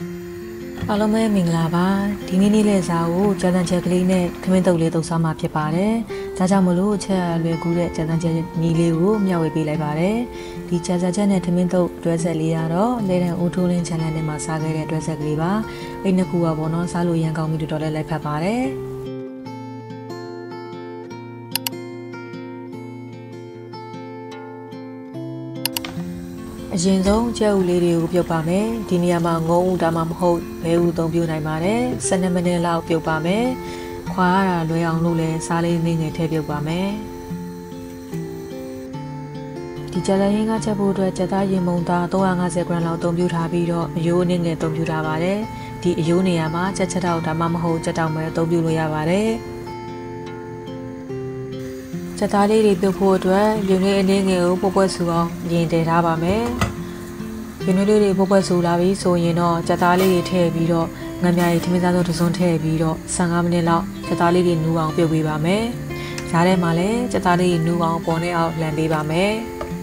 အားလုံးပဲမင်္ဂလာပါဒီနေ့နေ့လည်စာကိုကြာတန်ချက်ကလေးနဲ့ခမင်းတုပ်လေးတုပ်စားမှာဖြစ်ပါတယ်ဒါကြောင့်မလို့ချက်လွယ်ကူတဲ့ကြာတန်ချက်ညီလေးကိုမျှဝေပေးလိုက်ပါတယ်ဒီကြာတန်ချက်နဲ့ခမင်းတုပ်တွဲဆက်လေးကတော့လဲတဲ့အိုးထိုးလင်း channel နဲ့မှာစားခဲ့တဲ့တွဲဆက်ကလေးပါအဲ့နှစ်ခုကပေါ့နော်စားလို့ရန်ကောင်းပြီးတော်တော်လေးလိုက်ဖက်ပါတယ်အရင်ဆုံးကြက်ဥလေးတွေကိုပြုတ်ပါမယ်ဒီနေရာမှာငုံဥဒါမှမဟုတ်ဘဲဥသုံးပြုတ်နိုင်ပါတယ်12မိနစ်လောက်ပြုတ်ပါမယ်ခွာရတာလွယ်အောင်လို့လဲစားလေးနေငယ်ထည့်ပြုတ်ပါမယ်ဒီကြက်ရင်းကချက်ဖို့အတွက်ကြက်သားရင်မုံသား350 gram လောက်သုံးပြုတ်ထားပြီးတော့အယိုးအနေနဲ့သုံးပြုတ်ထားပါတယ်ဒီအယိုးနေရာမှာချက်ချက်တောက်ဒါမှမဟုတ်ချက်တောက်မဲ့သုံးပြုတ်လို့ရပါတယ်ချက်သားလေးတွေပြုတ်ဖို့အတွက်လူငယ်အနေငယ်ကိုပွက်ပွက်ဆူအောင်ရင်တည်ထားပါမယ်။လူငယ်လေးတွေပွက်ပွက်ဆူလာပြီဆိုရင်တော့ချက်သားလေးတွေထည့်ပြီးတော့ငမြရီထမင်းစားစုံတစ်စုံထည့်ပြီးတော့15မိနစ်လောက်ချက်သားလေးတွေနူအောင်ပြုတ်ပေးပါမယ်။ဈားထဲမှာလည်းချက်သားလေးတွေနူအောင်ပေါ်နေအောင်လှန်ပေးပါမယ်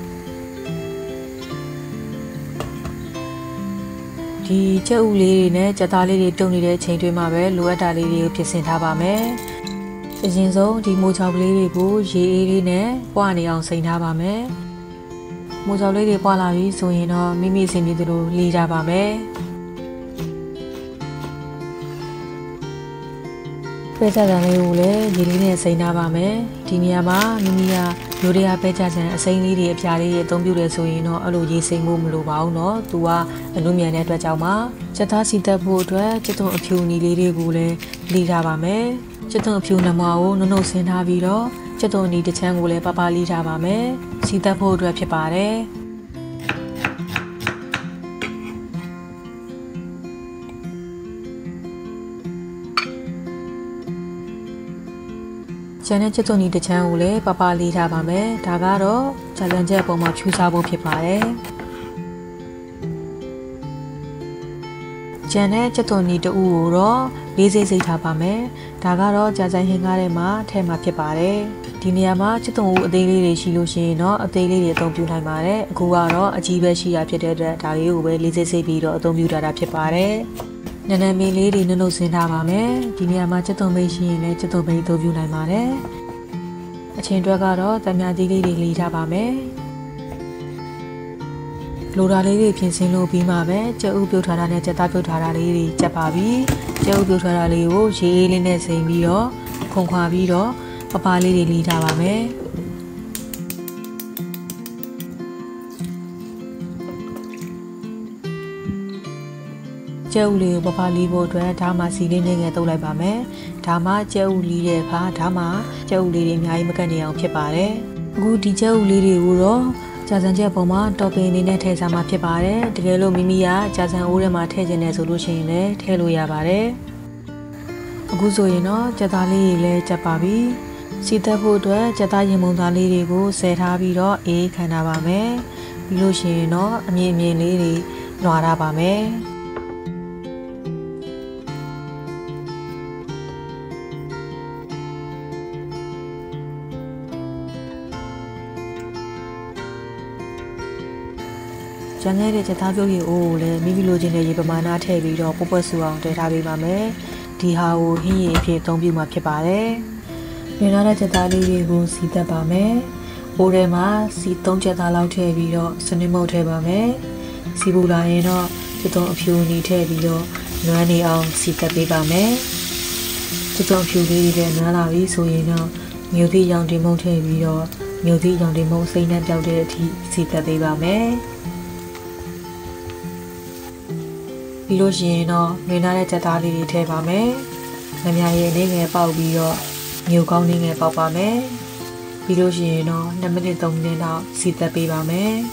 ။ဒီချက်ဥလေးတွေနဲ့ချက်သားလေးတွေတုံနေတဲ့အချိန်တွေမှာပဲလိုအပ်တာလေးတွေကိုပြင်ဆင်ထားပါမယ်။အရင်ဆုံးဒီမိုးချောက်ကလေးတွေကိုရေအေးလေးနဲ့ပွားနေအောင်စိမ်ထားပါမယ်။မိုးချောက်လေးတွေပွားလာပြီဆိုရင်တော့မိမိအစဉ်ပြေသလိုလှီကြပါမယ်။ပဲကြတဲ့လေးကိုလည်းရေလေးနဲ့စိမ်ထားပါမယ်။ဒီနေရာမှာမိမိကရိုးရပဲကြတဲ့အစိမ်းလေးတွေအပြာလေးတွေအသုံးပြုတယ်ဆိုရင်တော့အဲ့လိုရေစိမ်ဖို့မလိုပါဘူးเนาะ။သူကအနုမြန်တဲ့အတွက်ကြောင့်ပါချက်သားစီတက်ဖို့အတွက်ချက်သွန်အဖြူနီလေးတွေကိုလည်းလှီထားပါမယ်။ချက်သွန်အဖြူနမကိုနုံနုံဆင်းထားပြီးတော့ချက်သွန်ဒီတစ်ချမ်းကိုလည်းပပလေးထားပါမယ်စီတက်ဖို့အတွက်ဖြစ်ပါတယ်ကျန်တဲ့ချက်သွန်ဒီတစ်ချမ်းကိုလည်းပပလေးထားပါမယ်ဒါကတော့ဂျာလန်ချက်အပေါ်မှာဖြူစားဖို့ဖြစ်ပါတယ်ကျန်တဲ့ချက်သွန်ဒီတူကိုတော့လေးစိတ်ထားပါမယ်ဒါကတော့ကြာဆိုင်ဟင်းကားထဲမှာထည့်မှာဖြစ်ပါတယ်ဒီနေရာမှာချက်သွန်ဦးအသေးလေးတွေရှိလို့ရှိရင်တော့အသေးလေးတွေအသုံးပြုနိုင်ပါတယ်အခုကတော့အကြီးပဲရှိတာဖြစ်တဲ့အတွက်ဒါလေးကိုပဲလေးစိတ်ပြီးတော့အသုံးပြုတာဖြစ်ပါတယ်နည်းနည်းမင်းလေးတွေနှုတ်ဆင်းထားပါမယ်ဒီနေရာမှာချက်သွန်မိတ်ရှိရင်လည်းချက်သွန်မိတ်အသုံးပြုနိုင်ပါတယ်အချင်းတွက်ကတော့တမန်သေးလေးတွေလေးထားပါမယ်လိုတာလေးတွေပြင်ဆင်လို့ပြီးမှပဲကြက်ဥပြုတ်ထားတာနဲ့ကြက်သားပြုတ်ထားတာလေးတွေကြက်ပါပြီကြက်ဥပြုတ်ထားတာလေးကိုရေအေးလေးနဲ့စိမ်ပြီးတော့ခုံခွာပြီးတော့ပပလေးတွေလီထားပါမယ်ကြက်ဥလေးကိုပပလီဖို့အတွက်ဒါမှစီလေးနဲ့ငယ်တုပ်လိုက်ပါမယ်ဒါမှကြက်ဥလီတဲ့အခါဒါမှကြက်ဥလေးတွေအများကြီးမကတ်နေအောင်ဖြစ်ပါတယ်အခုဒီကြက်ဥလေးတွေကိုတော့ကြာစံချက်ပုံမှာတော့ပင်လေးနဲ့ထည့်စားမှာဖြစ်ပါတယ်တကယ်လို့မိမိကကြာစံအိုးထဲမှာထည့်ခြင်းနဲ့ဆိုလို့ရှိရင်လည်းထည့်လို့ရပါတယ်အခုဆိုရင်တော့ကြက်သားလေးတွေလည်းကြက်ပါပြီစီတက်ဖို့အတွက်ကြက်သားရင်မုံသားလေးတွေကိုဆယ်ထားပြီးတော့အေးခံထားပါမယ်ပြီးလို့ရှိရင်တော့အမြင်လေးတွေလွှာထားပါမယ်ကျန်တဲ့ချက်သားပြုတ်ရည်အိုးကိုလည်းမိမိလိုချင်တဲ့ရေပမာဏထည့်ပြီးတော့ပွက်ပွက်ဆူအောင်တည်ထားပေးပါမယ်ဒီဟာကိုဟင်းရည်အဖြစ်အသုံးပြုမှာဖြစ်ပါတယ်မြင်ရတဲ့ချက်သားလေးတွေကိုစီတက်ပါမယ်အိုးထဲမှာစီ3ချက်သားလောက်ထည့်ပြီးတော့စနစ်မုတ်ထည့်ပါမယ်စီပူလာရင်တော့ချက်သွန်အဖြူနီထည့်ပြီးတော့နွမ်းနေအောင်စီတက်ပေးပါမယ်ချက်သွန်အဖြူလေးတွေလည်းနွမ်းလာပြီဆိုရင်တော့မြို့သီးရောင်တင်မုတ်ထည့်ပြီးတော့မြို့သီးရောင်တင်မုတ်စိမ့်နဲ့ပြောက်တဲ့အထိစီတက်ပေးပါမယ်ပြီးလို့ရှိရင်တော့နေနာတဲ့ချက်သားလေးတွေထည့်ပါမယ်။ငမြရည်လေးငယ်ပေါက်ပြီးတော့မြို့ကောင်းလေးငယ်ပေါက်ပါမယ်။ပြီးလို့ရှိရင်တော့2မိနစ်3မိနစ်လောက်စီသက်ပေးပါမယ်။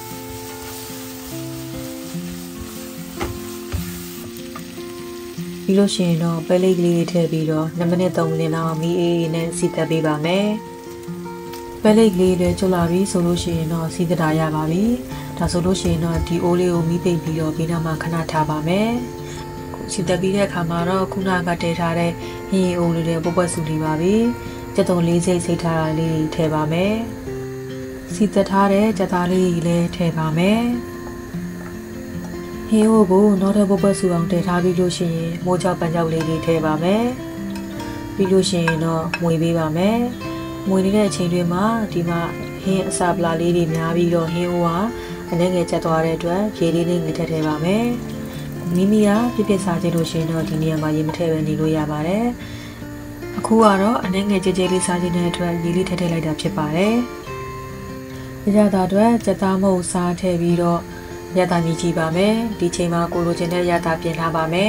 ပြီးလို့ရှိရင်တော့ပဲလေးကလေးတွေထည့်ပြီးတော့2မိနစ်3မိနစ်လောက်မီးအေးနဲ့စီသက်ပေးပါမယ်။ပဲလေးကလေးတွေချုပ်လာပြီဆိုလို့ရှိရင်တော့စီသက်တာရပါပြီ။ဒါဆိုလို့ရှိရင်တော့ဒီအိုးလေးကိုမီးပိတ်ပြီးတော့ဘေးနားမှာခဏထားပါမယ်။စီတက်ပြီးတဲ့အခါမှာတော့ခုနကတည်ထားတဲ့ဟင်းအိုးလေးတွေပွက်ပွက်ဆူနေပါပြီ။ကြက်သွန်လေးစိတ်ထားတာလေးထည့်ပါမယ်။စီတက်ထားတဲ့ကြက်သားလေးလည်းထည့်ပါမယ်။ဟင်းအိုးကိုနောက်ထပ်ပုတ်ပတ်စုအောင်တည်ထားပြီးလို့ရှိရင်မိုးချောက်ပန်းချောက်လေးတွေထည့်ပါမယ်ပြီးလို့ရှိရင်တော့မွေပေးပါမယ်မွေနေတဲ့အချိန်တွေမှာဒီမှာဟင်းအစာပလာလေးတွေများပြီးတော့ဟင်းအိုးဟာအနေငယ်ကျက်သွားတဲ့အတွက်ရေလေးလေးငယ်ထည့်ပါမယ်မိမိကပြည့်ပြည့်စားကြလို့ရှိရင်တော့ဒီနေရာမှာရေမထည့်ပဲနေလို့ရပါတယ်အခုကတော့အနေငယ်ကြဲကြဲလေးစားခြင်းတဲ့အတွက်ရေလေးထည့်လိုက်တာဖြစ်ပါတယ်ရတာအတွက်စက်သားမုတ်စားထည့်ပြီးတော့ရတာမြည်ကြည့်ပါမယ်ဒီချိန်မှာကိုလိုချင်တဲ့ရတာပြင်ထားပါမယ်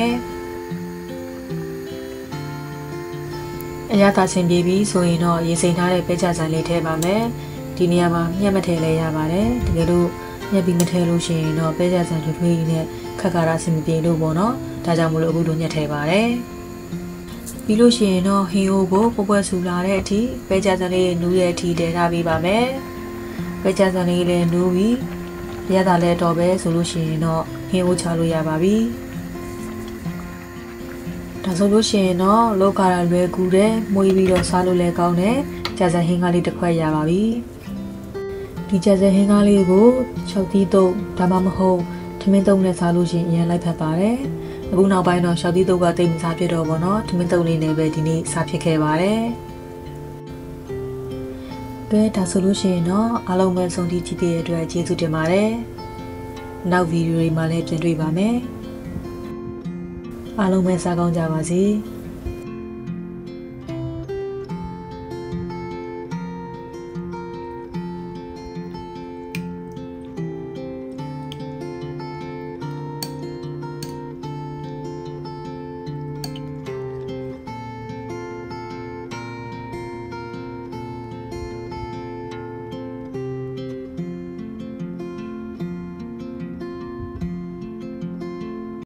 အရသာဆင်ပြေပြီဆိုရင်တော့ရေစိမ်ထားတဲ့ပဲကြဆန်လေးထည့်ပါမယ်ဒီနေရာမှာညက်မထည့်လဲရပါတယ်တကယ်လို့ညက်ပြီးမထည့်လို့ရှိရင်တော့ပဲကြဆန်ထွေးထွေးကြီးနဲ့ခက်ခါရဆင်မပြေလို့ပေါ့နော်ဒါကြောင့်မလို့အခုလိုညက်ထည့်ပါတယ်ပြီးလို့ရှိရင်တော့ဟင်းအိုးကိုပွက်ပွက်ဆူလာတဲ့အထိပဲကြဆန်လေးနူးတဲ့အထိတည်ထားပေးပါမယ်ပဲကြဆန်လေးလည်းနူးပြီးရတာလည်းတော့ပဲဆိုလို့ရှိရင်တော့ဟင်းအိုးချလို့ရပါပြီဒါဆိုလို့ရှိရင်တော့လောကရလွယ်ကူတယ်မွေးပြီးတော့စားလို့လည်းကောင်းတယ်ကြာစံဟင်းကားလေးတစ်ခွက်ရပါပြီဒီကြာစံဟင်းကားလေးကို6သီးတုပ်ဒါမှမဟုတ်ထမင်းတုပ်နဲ့စားလို့ရှိရင်အရင်လိုက်ဖက်ပါတယ်အခုနောက်ပိုင်းတော့6သီးတုပ်ကတိတ်မစားဖြစ်တော့ဘောနော်ထမင်းတုပ်လေးနဲ့ပဲဒီနေ့စားဖြစ်ခဲ့ပါတယ်ကဲဒါဆိုလို့ရှိရင်တော့အားလုံးပဲဆုံးဖြတ်ကြည့်တဲ့အတွက်ကျေးဇူးတင်ပါတယ်နောက်ဗီဒီယိုတွေမှာလည်းပြန်တွေ့ပါမယ်အားလုံးပဲစားကောင်းကြပါစေ။